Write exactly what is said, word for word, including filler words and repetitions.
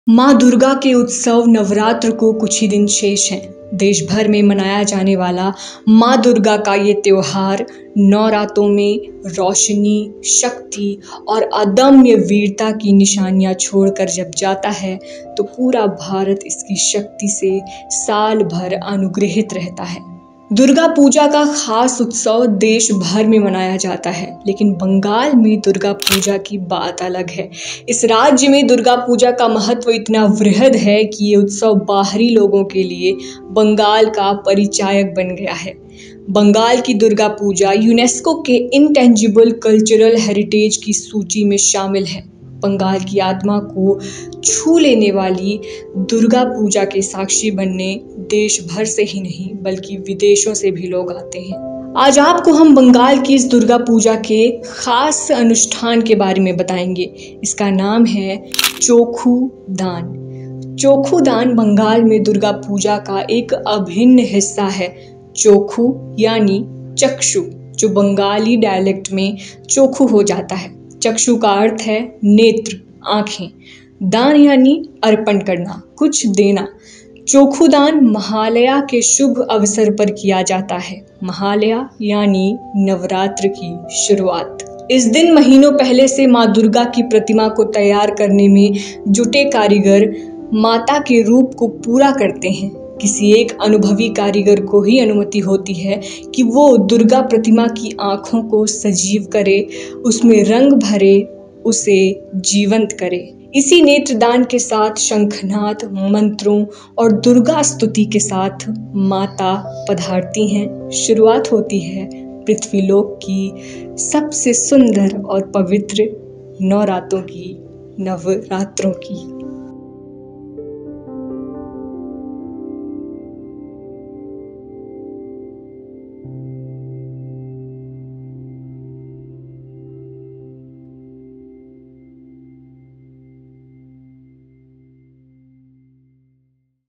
माँ दुर्गा के उत्सव नवरात्र को कुछ ही दिन शेष हैं। देश भर में मनाया जाने वाला माँ दुर्गा का ये त्योहार नौ रातों में रोशनी, शक्ति और अदम्य वीरता की निशानियां छोड़कर जब जाता है तो पूरा भारत इसकी शक्ति से साल भर अनुग्रहित रहता है। दुर्गा पूजा का खास उत्सव देश भर में मनाया जाता है, लेकिन बंगाल में दुर्गा पूजा की बात अलग है। इस राज्य में दुर्गा पूजा का महत्व इतना वृहद है कि ये उत्सव बाहरी लोगों के लिए बंगाल का परिचायक बन गया है। बंगाल की दुर्गा पूजा यूनेस्को के इंटेंजिबल कल्चरल हेरिटेज की सूची में शामिल है। बंगाल की आत्मा को छू लेने वाली दुर्गा पूजा के साक्षी बनने देश भर से ही नहीं बल्कि विदेशों से भी लोग आते हैं। आज आपको हम बंगाल की इस दुर्गा पूजा के खास अनुष्ठान के बारे में बताएंगे। इसका नाम है चोखू दान। चोखू दान बंगाल में दुर्गा पूजा का एक अभिन्न हिस्सा है। चोखू यानी चक्षु, जो बंगाली डायलेक्ट में चोखू हो जाता है। चक्षु का अर्थ है नेत्र, आंखें। दान यानी अर्पण करना, कुछ देना। चोखू दान महालया के शुभ अवसर पर किया जाता है। महालया यानी नवरात्र की शुरुआत। इस दिन महीनों पहले से माँ दुर्गा की प्रतिमा को तैयार करने में जुटे कारीगर माता के रूप को पूरा करते हैं। किसी एक अनुभवी कारीगर को ही अनुमति होती है कि वो दुर्गा प्रतिमा की आंखों को सजीव करे, उसमें रंग भरे, उसे जीवंत करे। इसी नेत्रदान के साथ शंखनाद, मंत्रों और दुर्गा स्तुति के साथ माता पधारती हैं। शुरुआत होती है पृथ्वीलोक की सबसे सुंदर और पवित्र नवरात्रों की नवरात्रों की।